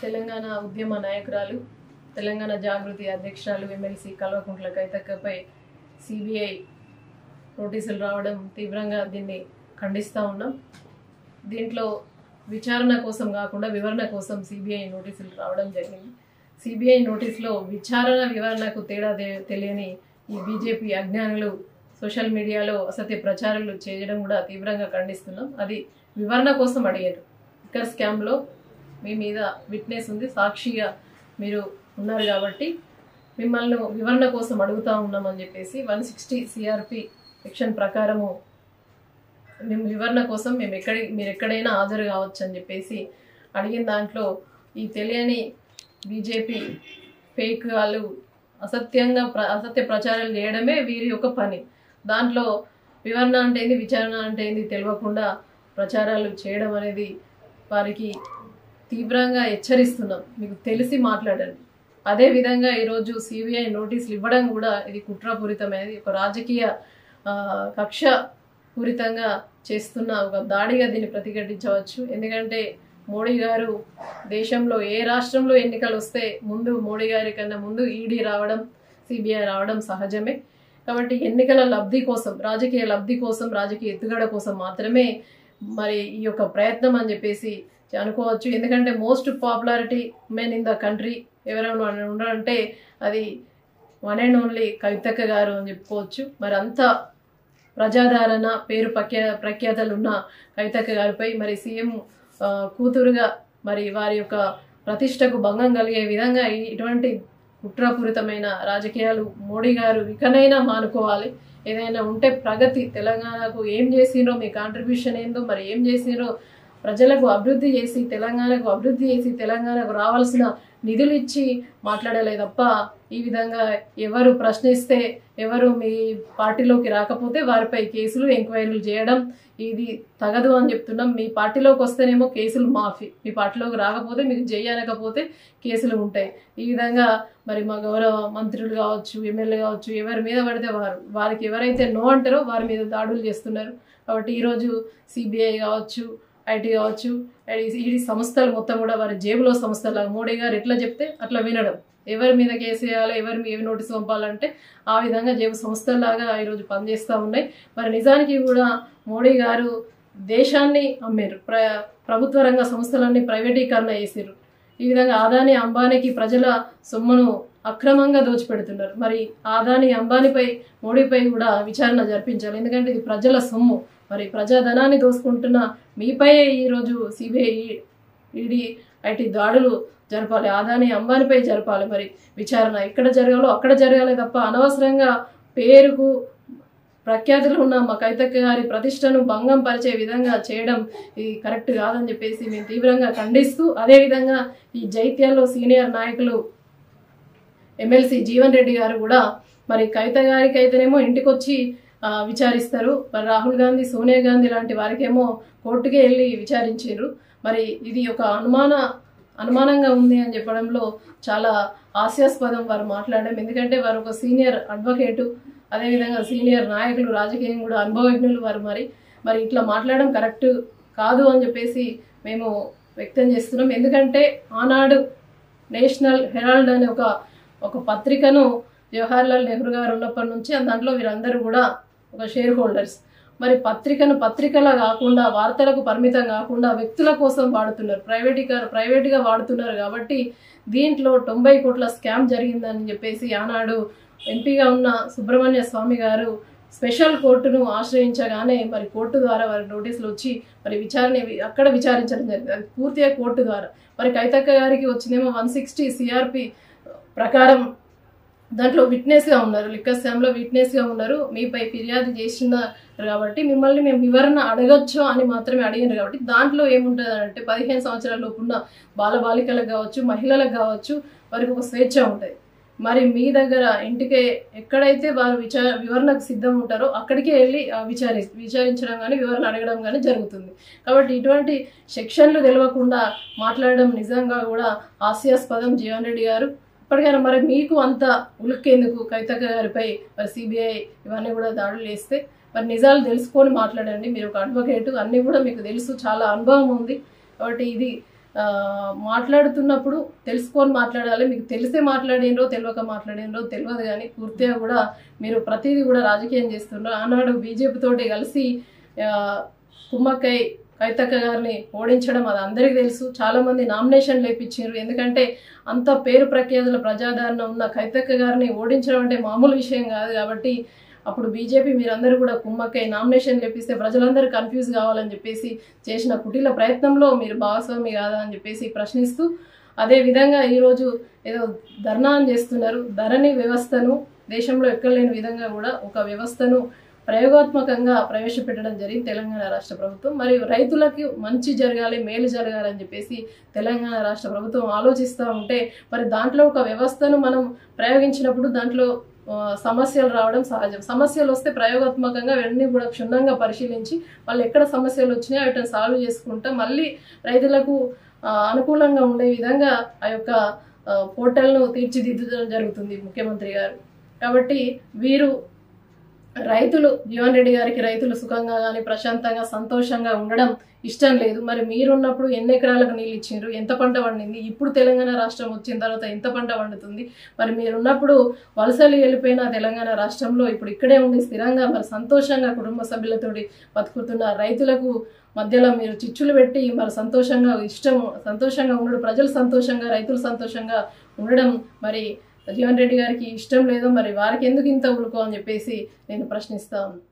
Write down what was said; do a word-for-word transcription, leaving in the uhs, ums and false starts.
తెలంగాణ ఉద్యమ నాయకురాలు తెలంగాణ జాగృతి అధ్యక్షురాలు ఎమ్మెల్సీ కల్వకుంట్ల కవితక్కపై సిబిఐ నోటీసులు రావడం తీవ్రంగా దీన్ని ఖండిస్తూ ఉన్నాం. దీంట్లో విచారణ కోసం కాకుండా వివరణ కోసం సిబిఐ నోటీసులు రావడం జరిగింది. సిబిఐ నోటీసులో విచారణ వివరణకు తేడా తెలియని ఈ బీజేపీ అజ్ఞానులు సోషల్ మీడియాలో అసత్య ప్రచారాలు చేయడం కూడా తీవ్రంగా ఖండిస్తున్నాం. అది వివరణ కోసం అడిగారు. లిక్కర్ స్కామ్లో మీ మీద విట్నెస్ ఉంది, సాక్షిగా మీరు ఉన్నారు కాబట్టి మిమ్మల్ని వివరణ కోసం అడుగుతూ ఉన్నామని చెప్పేసి వన్ సిక్స్టీ సిఆర్పి సెక్షన్ ప్రకారము మేము వివరణ కోసం మేము ఎక్కడి మీరు ఎక్కడైనా హాజరు కావచ్చు అని చెప్పేసి అడిగిన దాంట్లో ఈ తెలియని బీజేపీ ఫేక్ వాళ్ళు అసత్యంగా ప్ర అసత్య ప్రచారాలు చేయడమే వీరి యొక్క పని. దాంట్లో వివరణ అంటే ఏంది, విచారణ అంటే ఏంది తెలియకుండా ప్రచారాలు చేయడం అనేది వారికి తీవ్రంగా హెచ్చరిస్తున్నాం. మీకు తెలిసి మాట్లాడండి. అదేవిధంగా ఈరోజు సిబిఐ నోటీసులు ఇవ్వడం కూడా ఇది కుట్రపూరితమైనది, ఒక రాజకీయ కక్ష పూరితంగా చేస్తున్న ఒక దాడిగా దీన్ని ప్రతిఘటించవచ్చు. ఎందుకంటే మోడీ గారు దేశంలో ఏ రాష్ట్రంలో ఎన్నికలు వస్తే ముందు మోడీ గారి కన్నా ముందు ఈడీ రావడం, సిబిఐ రావడం సహజమే. కాబట్టి ఎన్నికల లబ్ధి కోసం, రాజకీయ లబ్ధి కోసం, రాజకీయ ఎత్తుగడ కోసం మాత్రమే మరి ఈ యొక్క ప్రయత్నం అని చెప్పేసి అనుకోవచ్చు. ఎందుకంటే most popularity men in the country ఎవరైనా ఉన్నారంటే అది వన్ అండ్ ఓన్లీ కవితక్క గారు అని చెప్పుకోవచ్చు. మరి అంత ప్రజాదరణ, పేరు ప్రఖ్యా ప్రఖ్యాతలు ఉన్న కవితక్క గారిపై మరి సీఎం కూతురుగా మరి వారి యొక్క ప్రతిష్టకు భంగం కలిగే విధంగా ఇటువంటి కుట్రపూరితమైన రాజకీయాలు మోడీ గారు ఇకనైనా మానుకోవాలి. ఏదైనా ఉంటే ప్రగతి, తెలంగాణకు ఏం చేసినో, మీ కాంట్రిబ్యూషన్ ఏందో, మరి ఏం చేసినో ప్రజలకు అభివృద్ధి చేసి తెలంగాణకు అభివృద్ధి చేసి తెలంగాణకు రావాల్సిన నిధులు ఇచ్చి మాట్లాడలే తప్ప ఈ విధంగా ఎవరు ప్రశ్నిస్తే, ఎవరు మీ పార్టీలోకి రాకపోతే వారిపై కేసులు, ఎంక్వైరీలు చేయడం ఇది తగదు అని చెప్తున్నాం. మీ పార్టీలోకి వస్తేనేమో కేసులు మాఫీ, మీ పార్టీలోకి రాకపోతే మీకు చేయనకపోతే కేసులు ఉంటాయి. ఈ విధంగా మరి మా గౌరవ మంత్రులు కావచ్చు, ఎమ్మెల్యే కావచ్చు, ఎవరి మీద పడితే వారు వారికి ఎవరైతే నో అంటారో వారి మీద దాడులు చేస్తున్నారు. కాబట్టి ఈరోజు సిబిఐ కావచ్చు, ఐటీ కావచ్చు, ఈ సంస్థలు మొత్తం కూడా వారి జేబులో సంస్థలాగా మోడీ గారు ఎట్లా చెప్తే అట్లా వినడం, ఎవరి మీద కేసు వేయాలి, ఎవరి ఏవి నోటీసు పంపాలంటే ఆ విధంగా జేబు సంస్థలాగా ఈరోజు పనిచేస్తూ ఉన్నాయి. మరి నిజానికి కూడా మోడీ గారు దేశాన్ని అమ్మారు, ప్ర ప్రభుత్వ రంగ సంస్థలన్నీ ప్రైవేటీకరణ చేసారు. ఈ విధంగా ఆదాని అంబానీకి ప్రజల సొమ్మును అక్రమంగా దోచిపెడుతున్నారు. మరి ఆదాని అంబానీపై, మోడీపై కూడా విచారణ జరిపించాలి. ఎందుకంటే ఇది ప్రజల సొమ్ము. మరి ప్రజాధనాన్ని దోసుకుంటున్న మీపై ఈరోజు సిబిఐ, ఈడీ, ఐటీ దాడులు జరపాలి, ఆదాని అంబానీపై జరపాలి. మరి విచారణ ఎక్కడ జరగాలో అక్కడ జరగాలి తప్ప అనవసరంగా పేరుకు ప్రఖ్యాతులు ఉన్న మా కవితక్క గారి ప్రతిష్టను భంగం పరిచే విధంగా చేయడం ఇది కరెక్ట్ కాదని చెప్పేసి మేము తీవ్రంగా ఖండిస్తూ, అదేవిధంగా ఈ జైత్యాల్లో సీనియర్ నాయకులు ఎమ్మెల్సీ జీవన్ రెడ్డి గారు కూడా మరి కవిత గారికి అయితేనేమో ఇంటికి వచ్చి విచారిస్తారు, మరి రాహుల్ గాంధీ, సోనియా గాంధీ లాంటి వారికేమో కోర్టుకే వెళ్ళి విచారించారు. మరి ఇది ఒక అనుమాన అనుమానంగా ఉంది అని చెప్పడంలో చాలా హాస్యాస్పదం వారు మాట్లాడడం. ఎందుకంటే వారు ఒక సీనియర్ అడ్వకేటు, అదేవిధంగా సీనియర్ నాయకులు, రాజకీయం కూడా అనుభవజ్ఞులు వారు. మరి మరి ఇట్లా మాట్లాడడం కరెక్ట్ కాదు అని చెప్పేసి మేము వ్యక్తం చేస్తున్నాం. ఎందుకంటే ఆనాడు నేషనల్ హెరాల్డ్ అనే ఒక ఒక పత్రికను జవహర్లాల్ నెహ్రూ గారు ఉన్నప్పటి నుంచి దాంట్లో వీరందరూ కూడా ఒక షేర్ హోల్డర్స్. మరి పత్రికను పత్రికలా కాకుండా, వార్తలకు పరిమితం కాకుండా వ్యక్తుల కోసం వాడుతున్నారు, ప్రైవేటీగా ప్రైవేట్గా వాడుతున్నారు. కాబట్టి దీంట్లో తొంభై కోట్ల స్కామ్ జరిగిందని చెప్పేసి ఆనాడు ఎంపీగా ఉన్న సుబ్రహ్మణ్య స్వామి గారు స్పెషల్ కోర్టును ఆశ్రయించగానే మరి కోర్టు ద్వారా వారి నోటీసులు వచ్చి మరి విచారణ అక్కడ విచారించడం జరిగింది. అది పూర్తిగా కోర్టు ద్వారా. మరి కవితక్క గారికి వచ్చిందేమో వన్ సిక్స్టీ సిఆర్పి ప్రకారం దాంట్లో విట్నెస్గా ఉన్నారు, లిక్కర్ స్కామ్లో విట్నెస్గా ఉన్నారు, మీపై ఫిర్యాదు చేసినారు కాబట్టి మిమ్మల్ని మేము వివరణ అడగచ్చు అని మాత్రమే అడిగినారు. కాబట్టి దాంట్లో ఏముంటుంది అంటే పదిహేను సంవత్సరాల లోపు ఉన్న బాలబాలికలకు కావచ్చు, మహిళలకు కావచ్చు, వారికి ఒక స్వేచ్ఛ ఉంటుంది. మరి మీ దగ్గర ఇంటికే ఎక్కడైతే వారు విచార వివరణకు సిద్ధం ఉంటారో అక్కడికే వెళ్ళి విచారి విచారించడం కానీ వివరణ అడగడం కానీ జరుగుతుంది. కాబట్టి ఇటువంటి సెక్షన్లు తెలియకుండా మాట్లాడడం నిజంగా కూడా హాస్యాస్పదం. జీవన్ రెడ్డి గారు ఇప్పటికైనా మరి మీకు అంత ఉలుక్కేందుకు కవితక్క గారిపై మరి సిబిఐ ఇవన్నీ కూడా దాడులు చేస్తే మరి నిజాలు తెలుసుకొని మాట్లాడండి. మీరు ఒక అడ్వకేట్, అన్నీ కూడా మీకు తెలుసు, చాలా అనుభవం ఉంది. కాబట్టి ఇది మాట్లాడుతున్నప్పుడు తెలుసుకొని మాట్లాడాలి. మీకు తెలిసే మాట్లాడినరో తెలియక మాట్లాడినరో తెలియదు, కానీ పూర్తిగా కూడా మీరు ప్రతిదీ కూడా రాజకీయం చేస్తున్నారు. ఆనాడు బీజేపీ తోటి కలిసి కుమ్మక్కై కవితక్క గారిని ఓడించడం అది అందరికీ తెలుసు. చాలామంది నామినేషన్ లేపించారు. ఎందుకంటే అంత పేరు ప్రఖ్యాతుల ప్రజాదరణ ఉన్న కవితక్క గారిని ఓడించడం అంటే మామూలు విషయం కాదు. కాబట్టి అప్పుడు బీజేపీ మీరందరూ కూడా కుమ్మక్కై నామినేషన్ లేపిస్తే ప్రజలందరూ కన్ఫ్యూజ్ కావాలని చెప్పేసి చేసిన కుటిల ప్రయత్నంలో మీరు భాగస్వామి కాదా అని చెప్పేసి ప్రశ్నిస్తూ, అదేవిధంగా ఈరోజు ఏదో ధర్నా చేస్తున్నారు. ధరణి వ్యవస్థను దేశంలో ఎక్కడ లేని విధంగా కూడా ఒక వ్యవస్థను ప్రయోగాత్మకంగా ప్రవేశపెట్టడం జరిగింది తెలంగాణ రాష్ట్ర ప్రభుత్వం. మరియు రైతులకు మంచి జరగాలి, మేలు జరగాలని చెప్పేసి తెలంగాణ రాష్ట్ర ప్రభుత్వం ఆలోచిస్తూ ఉంటే, మరి దాంట్లో ఒక వ్యవస్థను మనం ప్రయోగించినప్పుడు దాంట్లో సమస్యలు రావడం సహజం. సమస్యలు వస్తే ప్రయోగాత్మకంగా వెంటనే కూడా క్షుణ్ణంగా పరిశీలించి వాళ్ళు ఎక్కడ సమస్యలు వచ్చినాయో వాటిని సాల్వ్ చేసుకుంటా మళ్ళీ రైతులకు అనుకూలంగా ఉండే విధంగా ఆ యొక్క పోర్టల్ను తీర్చిదిద్దడం జరుగుతుంది ముఖ్యమంత్రి గారు. కాబట్టి వీరు రైతులు జీవన్ రెడ్డి గారికి రైతులు సుఖంగా కానీ ప్రశాంతంగా సంతోషంగా ఉండడం ఇష్టం లేదు. మరి మీరున్నప్పుడు ఎన్ని ఎకరాలకు నీళ్ళు ఇచ్చిండ్రు, ఎంత పంట పండింది, ఇప్పుడు తెలంగాణ రాష్ట్రం వచ్చిన తర్వాత ఎంత పంట పండుతుంది, మరి మీరున్నప్పుడు వలసలు వెళ్ళిపోయిన తెలంగాణ రాష్ట్రంలో ఇప్పుడు ఇక్కడే ఉండి స్థిరంగా మరి సంతోషంగా కుటుంబ సభ్యులతోటి బతుకుతున్న రైతులకు మధ్యలో మీరు చిచ్చులు పెట్టి మరి సంతోషంగా ఇష్టం సంతోషంగా ఉండడం, ప్రజలు సంతోషంగా రైతులు సంతోషంగా ఉండడం మరి జీవన్ రెడ్డి గారికి ఇష్టం లేదో మరి వారికి ఎందుకు ఇంత ఉలుకో అని చెప్పేసి నేను ప్రశ్నిస్తాను.